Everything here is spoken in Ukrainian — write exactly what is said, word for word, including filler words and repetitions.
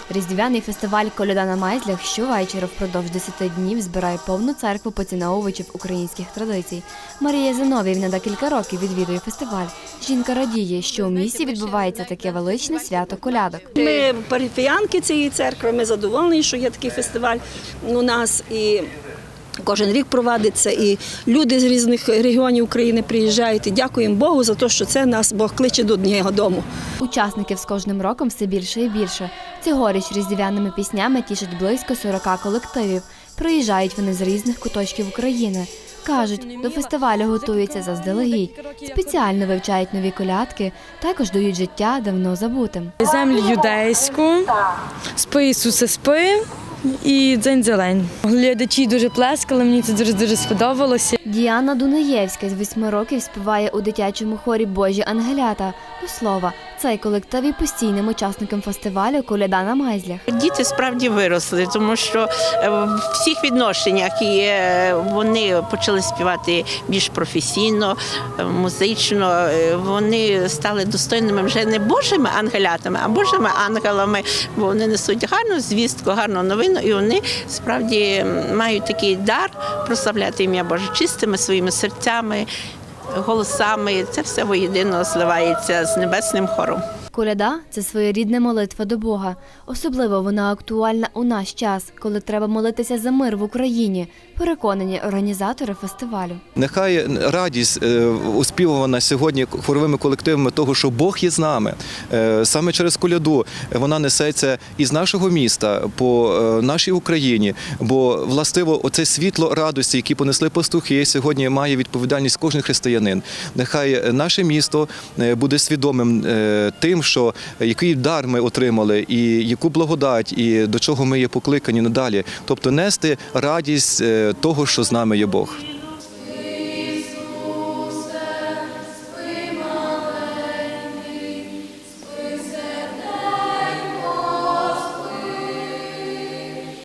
Різдвяний фестиваль «Коляда на Майзлях» щовечора впродовж десяти днів збирає повну церкву поціновувачів українських традицій. Марія Зиновіївна декілька років відвідує фестиваль. Жінка радіє, що у місті відбувається таке величне свято колядок. Ми парафіянки цієї церкви, ми задоволені, що є такий фестиваль у нас. І кожен рік проводиться, і люди з різних регіонів України приїжджають. І дякуємо Богу за те, що це нас Бог кличе до одного дому. Учасників з кожним роком все більше і більше. Цьогоріч різдвяними піснями тішать близько сорока колективів. Приїжджають вони з різних куточків України. Кажуть, до фестивалю готуються заздалегідь. Спеціально вивчають нові колядки, також дають життя давно забутим. Землю юдейську, спи, Ісусе, спи і дзень зелень. Глядачі дуже плескали, мені це дуже-дуже сподобалося. Діана Дунаєвська з восьми років співає у дитячому хорі «Божі ангелята». До слова, цей колектив є постійним учасником фестивалю «Коляда на Майзлях». Діти справді виросли, тому що в всіх відношеннях вони почали співати більш професійно, музично. Вони стали достойними вже не Божими ангелятами, а Божими ангелами, бо вони несуть гарну звістку, гарну новину, і вони справді мають такий дар прославляти ім'я Боже чистими своїми серцями, голосами. Це все воєдино зливається з небесним хором. Коляда – це своєрідна молитва до Бога. Особливо вона актуальна у наш час, коли треба молитися за мир в Україні, переконані організатори фестивалю. Нехай радість оспівувана сьогодні хоровими колективами того, що Бог є з нами. Саме через коляду вона несеться із нашого міста по нашій Україні, бо властиво оце світло радості, які понесли пастухи, сьогодні має відповідальність кожен християнин. Нехай наше місто буде свідомим тим, що який дар ми отримали, і яку благодать, і до чого ми є покликані надалі. Тобто нести радість того, що з нами є Бог.